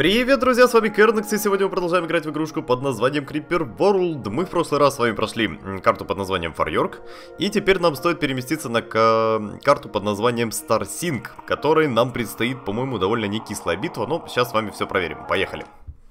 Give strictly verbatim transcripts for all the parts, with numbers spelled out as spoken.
Привет, друзья, с вами Кернекс, и сегодня мы продолжаем играть в игрушку под названием Creeper World. Мы в прошлый раз с вами прошли карту под названием Фарьорк, и теперь нам стоит переместиться на карту под названием Starsink, которой нам предстоит, по-моему, довольно не кислая битва, но сейчас с вами все проверим. Поехали.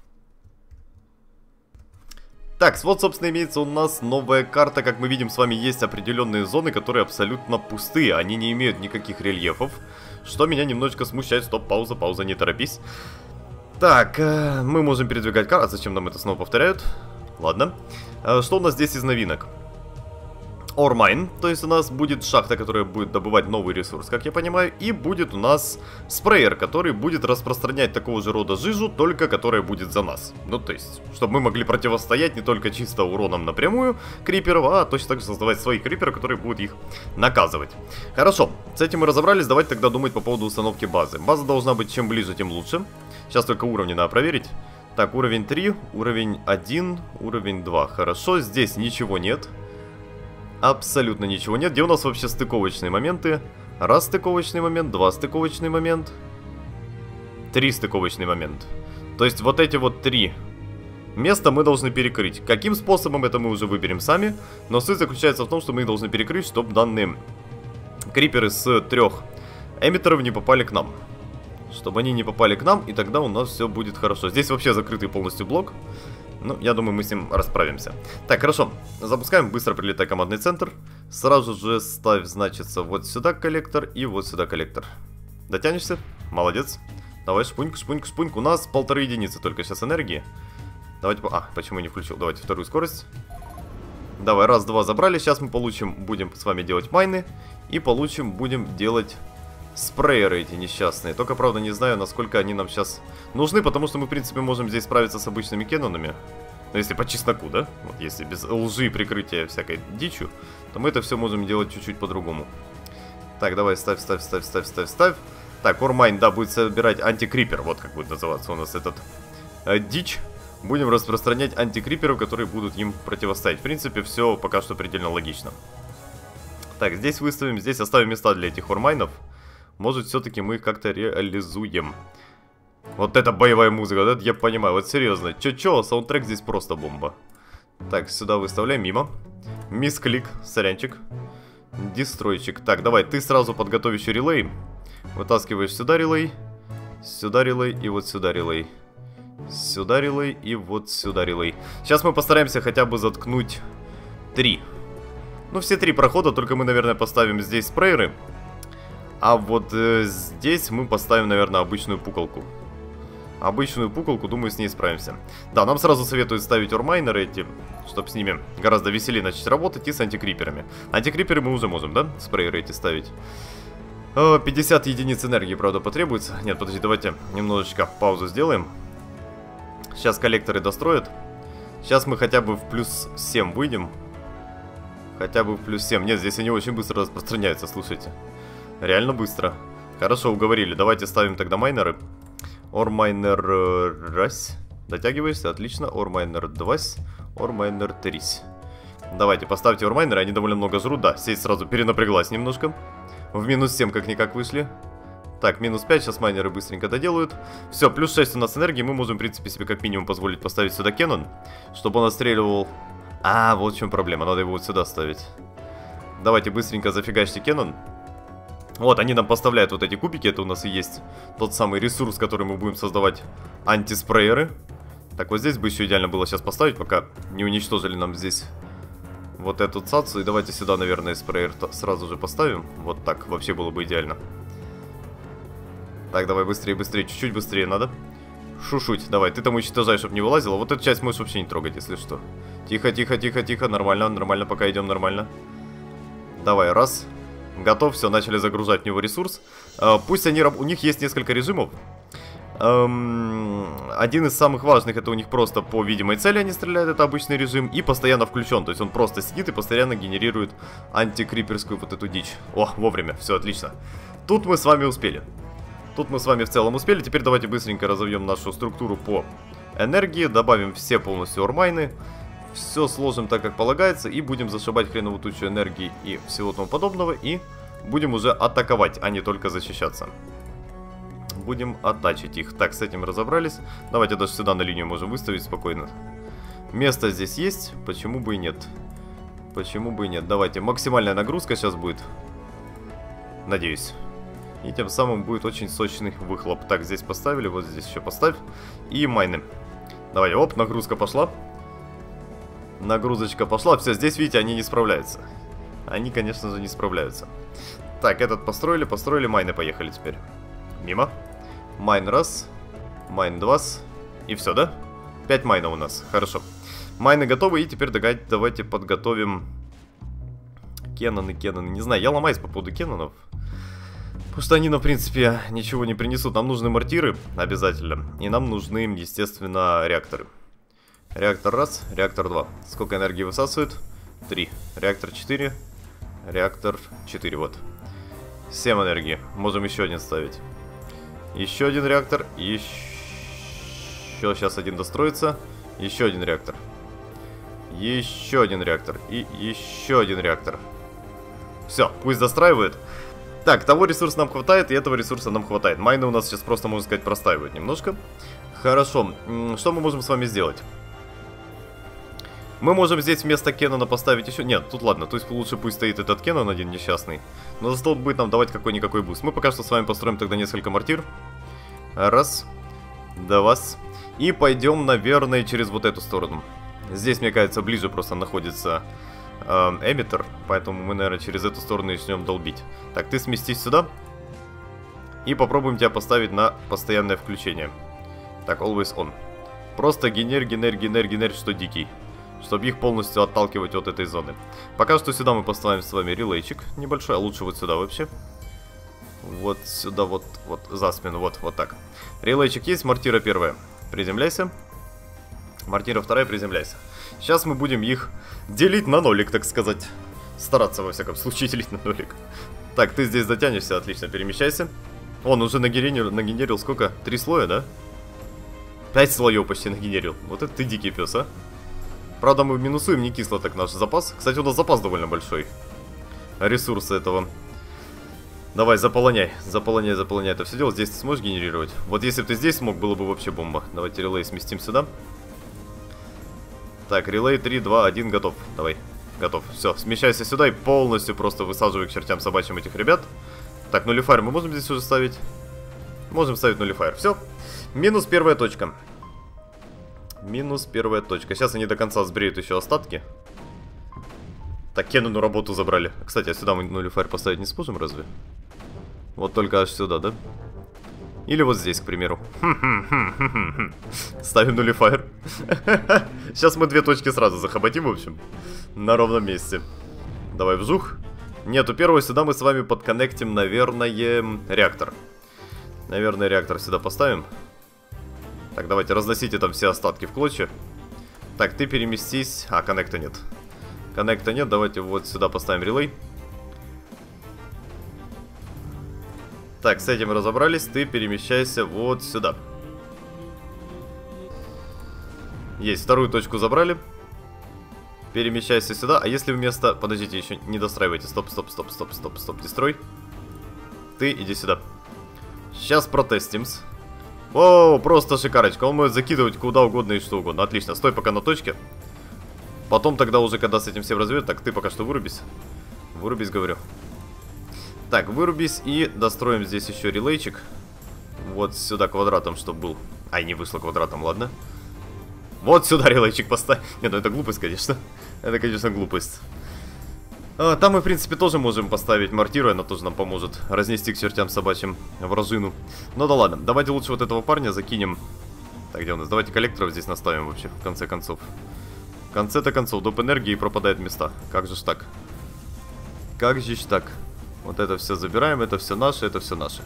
Так, вот, собственно, имеется у нас новая карта. Как мы видим, с вами есть определенные зоны, которые абсолютно пустые. Они не имеют никаких рельефов, что меня немножечко смущает. Стоп, пауза, пауза, не торопись. Так, э, мы можем передвигать карту. А зачем нам это снова повторяют? Ладно. Э, что у нас здесь из новинок? Ore Mine, то есть у нас будет шахта, которая будет добывать новый ресурс, как я понимаю. И будет у нас спреер, который будет распространять такого же рода жижу, только которая будет за нас. Ну, то есть, чтобы мы могли противостоять не только чисто уроном напрямую криперов, а точно так же создавать свои криперы, которые будут их наказывать. Хорошо, с этим мы разобрались. Давайте тогда думать по поводу установки базы. База должна быть чем ближе, тем лучше. Сейчас только уровни надо проверить. Так, уровень три, уровень один, уровень два. Хорошо, здесь ничего нет. Абсолютно ничего нет. Где у нас вообще стыковочные моменты? Раз стыковочный момент, два стыковочный момент, три стыковочный момент. То есть вот эти вот три места мы должны перекрыть. Каким способом, это мы уже выберем сами. Но суть заключается в том, что мы их должны перекрыть, чтобы данные криперы с трех эмиттеров не попали к нам. Чтобы они не попали к нам, и тогда у нас все будет хорошо. Здесь вообще закрытый полностью блок. Ну, я думаю, мы с ним расправимся. Так, хорошо. Запускаем, быстро прилетай командный центр. Сразу же ставь, значится, вот сюда коллектор и вот сюда коллектор. Дотянешься? Молодец. Давай, шпуньк, шпуньк, шпуньк. У нас полторы единицы только сейчас энергии. Давайте... А, почему не включил? Давайте вторую скорость. Давай, раз, два, забрали. Сейчас мы получим, будем с вами делать майны. И получим, будем делать... спрееры эти несчастные. Только, правда, не знаю, насколько они нам сейчас нужны, потому что мы, в принципе, можем здесь справиться с обычными кеннонами. Но если по чесноку, да? Вот если без лжи и прикрытия всякой дичью, то мы это все можем делать чуть-чуть по-другому. Так, давай, ставь, ставь, ставь, ставь, ставь, ставь. Так, Ore Mine, да, будет собирать антикрипер. Вот как будет называться у нас этот э, дичь. Будем распространять антикриперов, которые будут им противостоять. В принципе, все пока что предельно логично. Так, здесь выставим, здесь оставим места для этих Ore Mine'ов. Может, все-таки мы их как-то реализуем. Вот это боевая музыка, вот это я понимаю, вот серьезно. Чё-чё, саундтрек здесь просто бомба. Так, сюда выставляем, мимо. Мисклик, сорянчик. Дестройчик. Так, давай, ты сразу подготовь еще релей. Вытаскиваешь сюда релей, сюда релей и вот сюда релей. Сюда релей и вот сюда релей. Сейчас мы постараемся хотя бы заткнуть три. Ну, все три прохода, только мы, наверное, поставим здесь спрейеры. А вот э, здесь мы поставим, наверное, обычную пуколку. Обычную пуколку, думаю, с ней справимся. Да, нам сразу советуют ставить ормайнеры эти, чтобы с ними гораздо веселее начать работать, и с антикриперами. Антикриперы мы уже можем, да, спрейеры эти ставить. О, пятьдесят единиц энергии, правда, потребуется. Нет, подожди, давайте немножечко паузу сделаем. Сейчас коллекторы достроят. Сейчас мы хотя бы в плюс семь выйдем. Хотя бы в плюс семь. Нет, здесь они очень быстро распространяются, слушайте. Реально быстро. Хорошо, уговорили. Давайте ставим тогда майнеры. Ore Miner раз. Дотягиваешься, отлично. Ore Miner два. Ore Miner три. Давайте, поставьте Ore Miner, они довольно много жрут. Да, сеть сразу перенапряглась немножко. В минус семь как-никак вышли. Так, минус пять, сейчас майнеры быстренько доделают. Все, плюс шесть у нас энергии. Мы можем, в принципе, себе как минимум позволить поставить сюда Кеннон, чтобы он отстреливал... А, вот в чем проблема, надо его вот сюда ставить. Давайте быстренько зафигачьте Кеннон. Вот, они нам поставляют вот эти кубики, это у нас и есть тот самый ресурс, который мы будем создавать антиспрееры. Так, вот здесь бы еще идеально было сейчас поставить, пока не уничтожили нам здесь вот эту цацу. И давайте сюда, наверное, спреер сразу же поставим. Вот так, вообще было бы идеально. Так, давай быстрее, быстрее, чуть-чуть быстрее надо. Шушуть, давай, ты там уничтожай, чтобы не вылазило. Вот эту часть можешь вообще не трогать, если что. Тихо, тихо, тихо, тихо, нормально, нормально, пока идем нормально. Давай, раз. Готов, все, начали загружать в него ресурс. uh, Пусть они, у них есть несколько режимов. um, Один из самых важных, это у них просто по видимой цели они стреляют, это обычный режим. И постоянно включен, то есть он просто сидит и постоянно генерирует антикриперскую вот эту дичь. О, вовремя, все отлично. Тут мы с вами успели. Тут мы с вами в целом успели. Теперь давайте быстренько разовьем нашу структуру по энергии. Добавим все полностью ормайны. Все сложим так, как полагается, и будем зашибать хреновую тучу энергии и всего тому подобного, и будем уже атаковать, а не только защищаться. Будем оттачить их. Так, с этим разобрались. Давайте даже сюда на линию можем выставить спокойно. Место здесь есть, почему бы и нет. Почему бы и нет. Давайте, максимальная нагрузка сейчас будет. Надеюсь. И тем самым будет очень сочный выхлоп. Так, здесь поставили, вот здесь еще поставь. И майны. Давай, оп, нагрузка пошла. Нагрузочка пошла. Все, здесь, видите, они не справляются. Они, конечно же, не справляются. Так, этот построили, построили, майны поехали теперь. Мимо. Майн раз. Майн два. И все, да? пять майна у нас, хорошо. Майны готовы, и теперь давайте подготовим Кенноны, Кенноны. Не знаю, я ломаюсь по поводу Кеннонов. Потому что они, ну, в принципе, ничего не принесут. Нам нужны мортиры обязательно. И нам нужны, естественно, реакторы. Реактор раз, реактор два. Сколько энергии высасывает? три. Реактор четыре. Реактор четыре, вот. семь энергии. Можем еще один ставить. Еще один реактор. Еще... Сейчас один достроится. Еще один реактор. Еще один реактор. И еще один реактор. Все, пусть достраивает. Так, того ресурса нам хватает, и этого ресурса нам хватает. Майны у нас сейчас просто, можно сказать, простаивают немножко. Хорошо. Что мы можем с вами сделать? Мы можем здесь вместо Кеннона поставить еще... Нет, тут ладно, то есть лучше пусть стоит этот Кеннон один несчастный. Но зато он будет нам давать какой-никакой буст. Мы пока что с вами построим тогда несколько мортир. Раз. Два. И пойдем, наверное, через вот эту сторону. Здесь, мне кажется, ближе просто находится э, эмиттер. Поэтому мы, наверное, через эту сторону начнем долбить. Так, ты сместись сюда. И попробуем тебя поставить на постоянное включение. Так, always on. Просто генерь, генерь, генерь, генерь, что дикий. Чтобы их полностью отталкивать от этой зоны. Пока что сюда мы поставим с вами релейчик небольшой, а лучше вот сюда вообще. Вот сюда, вот, вот, за спину, вот, вот так. Релейчик есть, мортира первая. Приземляйся. Мортира вторая, приземляйся. Сейчас мы будем их делить на нолик, так сказать. Стараться, во всяком случае, делить на нолик. Так, ты здесь затянешься, отлично, перемещайся. Он уже нагенерил, нагенерил сколько? Три слоя, да? Пять слоев почти нагенерил. Вот это ты дикий пес, а. Правда, мы минусуем не кисло так наш запас. Кстати, у нас запас довольно большой. Ресурсы этого. Давай, заполоняй, заполоняй, заполоняй это все дело. Здесь ты сможешь генерировать? Вот если бы ты здесь смог, было бы вообще бомба. Давайте релей сместим сюда. Так, релей три, два, один, готов. Давай, готов. Все, смещайся сюда и полностью просто высаживай к чертям собачьим этих ребят. Так, нулифайр мы можем здесь уже ставить? Можем ставить нулифайр. Все. Минус первая точка. Минус первая точка. Сейчас они до конца сбреют еще остатки. Так, Кеннону работу забрали. Кстати, а сюда мы нулифайр поставить не сможем, разве? Вот только аж сюда, да? Или вот здесь, к примеру. Ставим нулифайр. Сейчас мы две точки сразу захоботим, в общем. На ровном месте. Давай вжух. Нету первого, сюда мы с вами подконнектим, наверное, реактор. Наверное, реактор сюда поставим. Так, давайте, разносите там все остатки в клочья. Так, ты переместись. А, коннекта нет. Коннекта нет, давайте вот сюда поставим релей. Так, с этим разобрались. Ты перемещайся вот сюда. Есть, вторую точку забрали. Перемещайся сюда. А если вместо... Подождите, еще не достраивайте. Стоп, стоп, стоп, стоп, стоп, стоп. Дестрой. Ты иди сюда. Сейчас протестим. О, просто шикарочка. Он может закидывать куда угодно и что угодно. Отлично, стой пока на точке. Потом тогда уже, когда с этим всем разберет. Так, ты пока что вырубись. Вырубись, говорю. Так, вырубись и достроим здесь еще релейчик. Вот сюда квадратом, чтобы был. Ай, не вышло квадратом, ладно. Вот сюда релейчик поставь. Нет, ну это глупость, конечно. Это, конечно, глупость. А, там мы, в принципе, тоже можем поставить мортиру. Она тоже нам поможет разнести к чертям собачьим вражину. Ну да ладно, давайте лучше вот этого парня закинем. Так, где у нас? Давайте коллекторов здесь наставим вообще, в конце концов. В конце-то концов, доп. Энергии пропадает места. Как же ж так? Как же ж так? Вот это все забираем, это все наше, это все наше.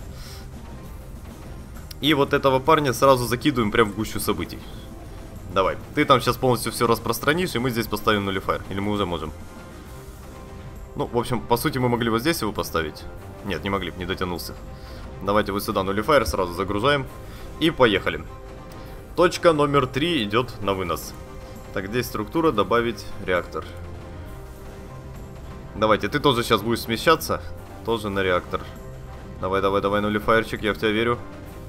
И вот этого парня сразу закидываем прям в гущу событий. Давай, ты там сейчас полностью все распространишь, и мы здесь поставим нулифайр. Или мы уже можем? Ну, в общем, по сути мы могли вот здесь его поставить. Нет, не могли, не дотянулся. Давайте вот сюда нулифайр сразу загружаем. И поехали. Точка номер три идет на вынос. Так, здесь структура, добавить реактор. Давайте, ты тоже сейчас будешь смещаться. Тоже на реактор. Давай, давай, давай, нулифайрчик, я в тебя верю.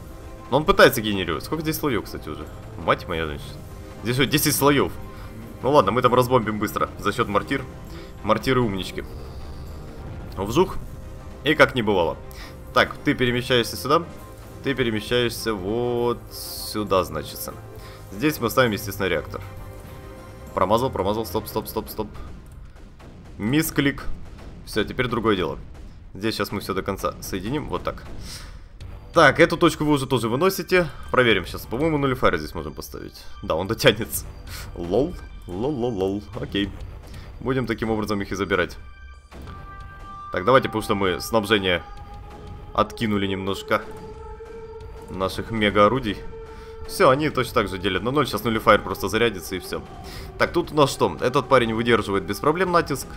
Но он пытается генерировать. Сколько здесь слоев, кстати, уже? Мать моя, значит. Здесь вот десять слоев. Ну ладно, мы там разбомбим быстро. За счет мортир. Мортиры умнички. Вжух. И как не бывало. Так, ты перемещаешься сюда. Ты перемещаешься вот сюда, значится. Здесь мы ставим, естественно, реактор. Промазал, промазал. Стоп, стоп, стоп, стоп. Мисклик. Все, теперь другое дело. Здесь сейчас мы все до конца соединим. Вот так. Так, эту точку вы уже тоже выносите. Проверим сейчас. По-моему, нулифайр здесь можем поставить. Да, он дотянется. Лол. Лол-лол-лол. Окей. Будем таким образом их и забирать. Так, давайте, потому что мы снабжение откинули немножко наших мега-орудий. Все, они точно так же делят на ноль. Сейчас нулифайр просто зарядится и все. Так, тут у нас что? Этот парень выдерживает без проблем натиск.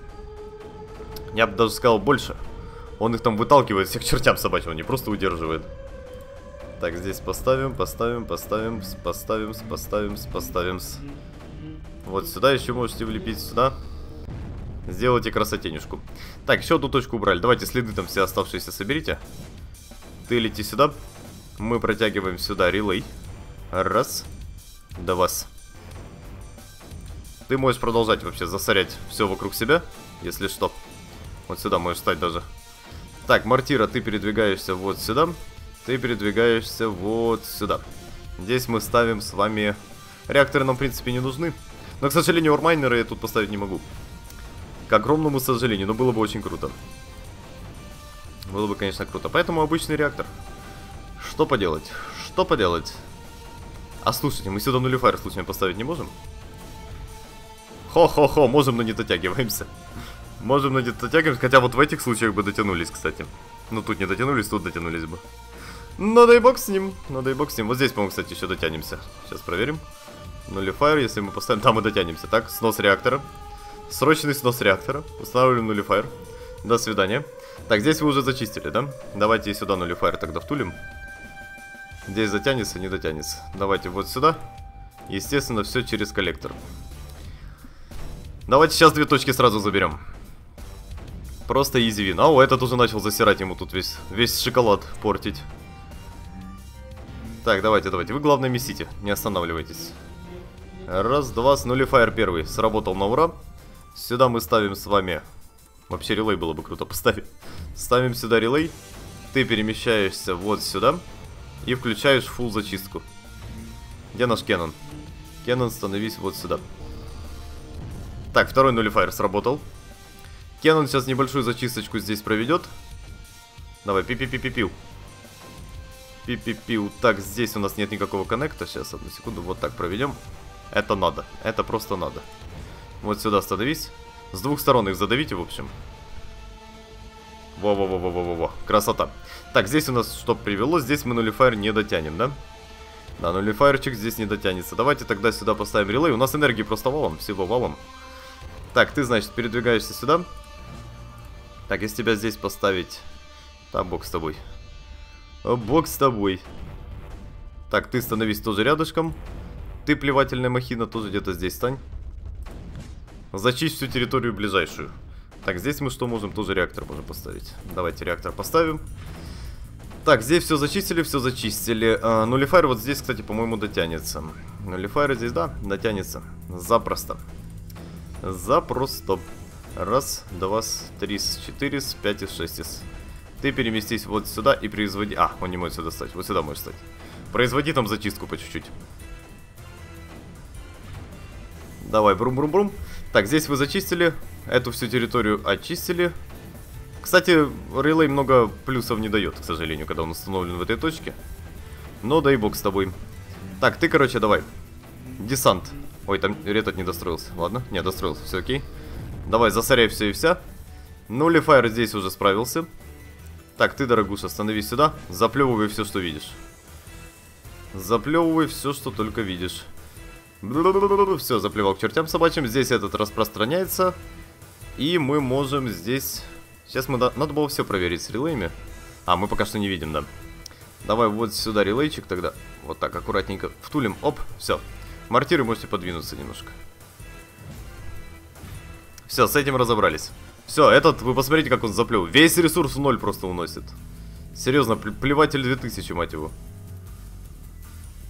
Я бы даже сказал больше. Он их там выталкивает всех чертям собачьим, он не просто удерживает. Так, здесь поставим, поставим, поставим, поставим, поставим, поставим. Вот сюда еще можете влепить, сюда. Сделайте красотенюшку. Так, еще одну точку убрали. Давайте следы там все оставшиеся соберите. Ты лети сюда. Мы протягиваем сюда релей. Раз. Два. Ты можешь продолжать вообще засорять все вокруг себя, если что. Вот сюда можешь встать даже. Так, мортира, ты передвигаешься вот сюда. Ты передвигаешься вот сюда. Здесь мы ставим с вами... Реакторы нам, в принципе, не нужны. Но, к сожалению, ормайнеры я тут поставить не могу. К огромному сожалению, но было бы очень круто. Было бы, конечно, круто. Поэтому обычный реактор. Что поделать? Что поделать? А слушайте, мы сюда нулифайр случайно поставить не можем? Хо-хо-хо, можем, но не дотягиваемся. Можем, но не дотягиваемся. Хотя вот в этих случаях бы дотянулись, кстати. Ну, тут не дотянулись, тут дотянулись бы. Ну, дай бог с ним. Ну, дай бог с ним. Вот здесь, по-моему, кстати, еще дотянемся. Сейчас проверим. Нулифайр, если мы поставим... Там мы дотянемся. Так, снос реактора. Срочный снос реактора. Устанавливаем нулифайр. До свидания. Так, здесь вы уже зачистили, да? Давайте сюда нулифайр тогда втулим. Здесь затянется, не дотянется. Давайте вот сюда. Естественно, все через коллектор. Давайте сейчас две точки сразу заберем. Просто изи вин. О, этот уже начал засирать ему тут весь, весь шоколад портить. Так, давайте, давайте. Вы, главное, месите. Не останавливайтесь. Раз, два, с нулифайр первый. Сработал на ура. Сюда мы ставим с вами... Вообще релей было бы круто поставить. Ставим сюда релей. Ты перемещаешься вот сюда. И включаешь фулл зачистку. Где наш Кеннон? Кеннон, становись вот сюда. Так, второй нулифайр сработал. Кеннон сейчас небольшую зачисточку здесь проведет. Давай, пи-пи-пи-пи-пиу. Пи-пи-пиу. Так, здесь у нас нет никакого коннекта. Сейчас, одну секунду, вот так проведем. Это надо, это просто надо. Вот сюда становись. С двух сторон их задавите, в общем. Во-во-во-во-во-во. Красота. Так, здесь у нас что привело? Здесь мы нулифайр не дотянем, да? Да, нулифайрчик здесь не дотянется. Давайте тогда сюда поставим релей. У нас энергии просто валом, всего валом. Так, ты, значит, передвигаешься сюда. Так, если тебя здесь поставить... Да, бог с тобой. Бог с тобой. Так, ты становись тоже рядышком. Ты, плевательная махина, тоже где-то здесь стань. Зачисть всю территорию ближайшую. Так, здесь мы что можем? Тоже реактор можем поставить. Давайте реактор поставим. Так, здесь все зачистили, все зачистили. А, нулифайр вот здесь, кстати, по-моему, дотянется. Нулифайр здесь, да, дотянется. Запросто. Запросто. Раз, два, три, четыре, пять, шесть. Ты переместись вот сюда и производи... А, он не может сюда стать. Вот сюда можешь стать. Производи там зачистку по чуть-чуть. Давай, брум-брум-брум. Так, здесь вы зачистили. Эту всю территорию очистили. Кстати, релей много плюсов не дает, к сожалению, когда он установлен в этой точке. Но дай бог с тобой. Так, ты, короче, давай. Десант. Ой, там этот не достроился. Ладно, не, достроился, все окей. Давай, засоряй все и вся. Нулифайр здесь уже справился. Так, ты, дорогуша, становись сюда. Заплевывай все, что видишь. Заплевывай все, что только видишь. Все, заплевал к чертям собачьим. Здесь этот распространяется. И мы можем здесь... Сейчас мы... Надо было все проверить с релеями. А, мы пока что не видим, да. Давай вот сюда релейчик тогда. Вот так, аккуратненько втулим. Оп, все. Мортиры можете подвинуться немножко. Все, с этим разобрались. Все, этот, вы посмотрите, как он заплел. Весь ресурс в ноль просто уносит. Серьезно, плеватель две тысячи, мать его.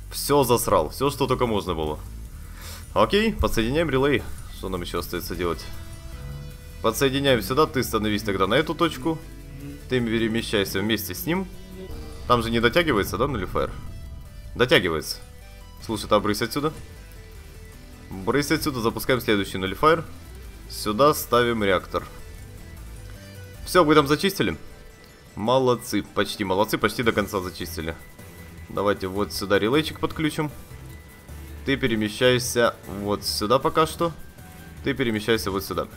Все засрал, все, что только можно было. Окей, подсоединяем релей. Что нам еще остается делать? Подсоединяем сюда, ты становись тогда на эту точку. Ты перемещайся вместе с ним. Там же не дотягивается, да, нулифайр? Дотягивается. Слушай, ты брысь отсюда. Брысь отсюда, запускаем следующий нулифайр. Сюда ставим реактор. Все, вы там зачистили? Молодцы, почти молодцы, почти до конца зачистили. Давайте вот сюда релейчик подключим. Ты перемещайся вот сюда пока что. Ты перемещайся вот сюда.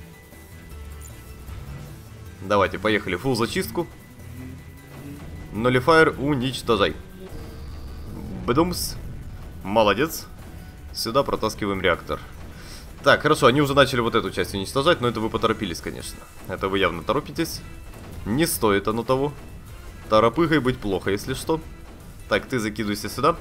Давайте, поехали, фулл зачистку. Нулифайр уничтожай. Бдумс. Молодец. Сюда протаскиваем реактор. Так, хорошо, они уже начали вот эту часть уничтожать, но это вы поторопились, конечно. Это вы явно торопитесь. Не стоит оно того. Торопыгой быть плохо, если что. Так, ты закидывайся сюда.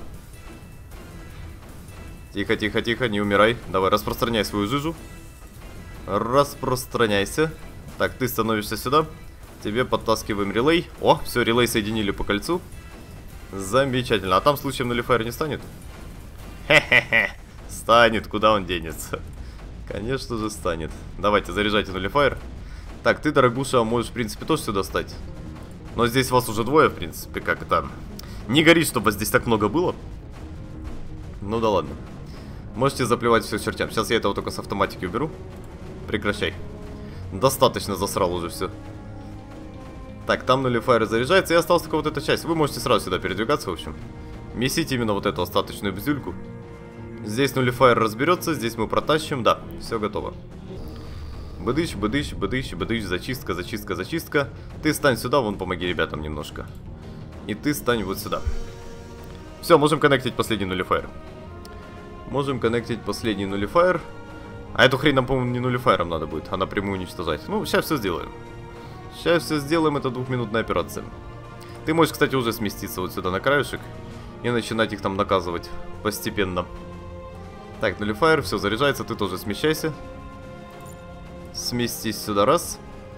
Тихо, тихо, тихо, не умирай. Давай, распространяй свою жижу. Распространяйся. Так, ты становишься сюда. Тебе подтаскиваем релей. О, все, релей соединили по кольцу. Замечательно. А там случаем нулифайр не станет? Хе-хе-хе. Станет, куда он денется? Конечно же станет. Давайте, заряжайте нулифайр. Так, ты, дорогуша, можешь, в принципе, тоже сюда стать. Но здесь вас уже двое, в принципе, как это... Не горит, чтобы вас здесь так много было. Ну да ладно. Можете заплевать все к чертям. Сейчас я этого только с автоматики уберу. Прекращай. Достаточно засрал уже все. Так, там нулифайр заряжается, и осталась только вот эта часть. Вы можете сразу сюда передвигаться, в общем. Месите именно вот эту остаточную бзюльку. Здесь нулифайр разберется, здесь мы протащим. Да, все готово. Быдыщ, быдыщ, быдыщ, быдыщ, зачистка, зачистка, зачистка. Ты стань сюда, вон помоги ребятам немножко. И ты стань вот сюда. Все, можем коннектить последний нулифайр. Можем коннектить последний нулифайр. А эту хрень нам, по-моему, не нулифайром надо будет, а напрямую уничтожать. Ну, сейчас все сделаем. Сейчас все сделаем, это двухминутная операция. Ты можешь, кстати, уже сместиться вот сюда на краешек и начинать их там наказывать постепенно. Так, нулифайр, все заряжается, ты тоже смещайся. Сместись сюда, раз.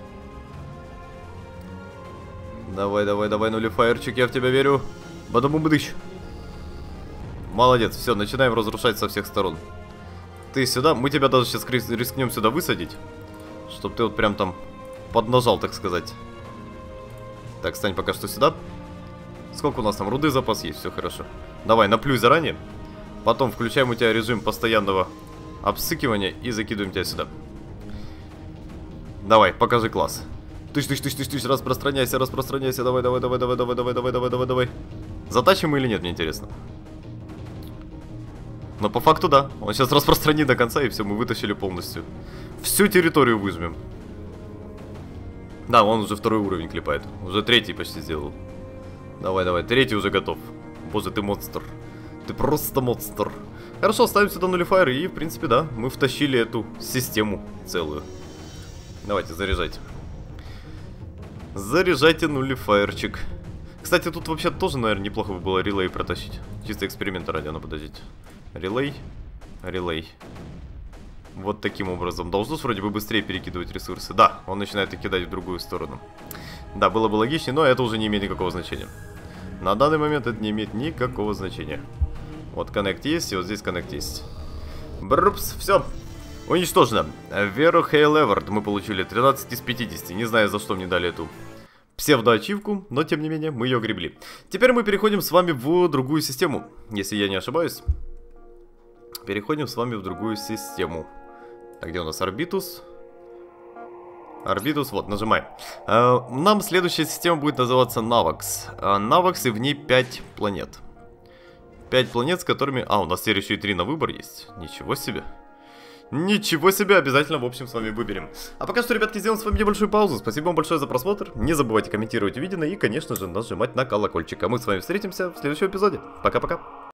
Давай, давай, давай, нулифайрчик, я в тебя верю. Бадабум-бадыщ. Молодец, все, начинаем разрушать со всех сторон. Ты сюда, мы тебя даже сейчас рискнем сюда высадить, чтобы ты вот прям там поднажал, так сказать. Так, стань пока что сюда. Сколько у нас там руды запас есть, все хорошо. Давай, наплюй заранее. Потом включаем у тебя режим постоянного обсыкивания и закидываем тебя сюда. Давай, покажи класс. Тыщ, тыщ, тыщ, тыщ, тыщ, распространяйся, распространяйся. Давай, давай, давай, давай, давай, давай, давай, давай, давай, давай. Затащим мы или нет, мне интересно. Но по факту да. Он сейчас распространит до конца, и все, мы вытащили полностью. Всю территорию выжмем. Да, он уже второй уровень клепает. Уже третий почти сделал. Давай, давай, третий уже готов. Боже, ты монстр. Ты просто монстр. Хорошо, ставим сюда нулифайр, и, в принципе, да, мы втащили эту систему целую. Давайте, заряжайте. Заряжайте нулифайрчик. Кстати, тут вообще тоже, наверное, неплохо бы было релей протащить. Чисто эксперимента ради, ну подождите. Релей, релей. Вот таким образом. Должно вроде бы быстрее перекидывать ресурсы. Да, он начинает их кидать в другую сторону. Да, было бы логичнее, но это уже не имеет никакого значения. На данный момент это не имеет никакого значения. Вот коннект есть, и вот здесь коннект есть. Брупс, все. Уничтожено. Веру Хейлеверд мы получили тринадцать из пятидесяти. Не знаю, за что мне дали эту псевдоачивку, но тем не менее мы ее гребли. Теперь мы переходим с вами в другую систему, если я не ошибаюсь. Переходим с вами в другую систему. Так, где у нас Орбитус? Орбитус, вот, нажимаем. Uh, нам следующая система будет называться Навакс. Uh, Навакс, и в ней пять планет. пять планет, с которыми... А, у нас теперь еще и три на выбор есть. Ничего себе. Ничего себе, обязательно, в общем, с вами выберем. А пока что, ребятки, сделаем с вами небольшую паузу. Спасибо вам большое за просмотр. Не забывайте комментировать увиденное и, конечно же, нажимать на колокольчик. А мы с вами встретимся в следующем эпизоде. Пока-пока.